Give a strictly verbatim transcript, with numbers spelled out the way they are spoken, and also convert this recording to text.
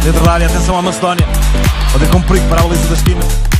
Dentro da área, atenção à Macedónia. Pode ir com perigo para a baliza da esquina.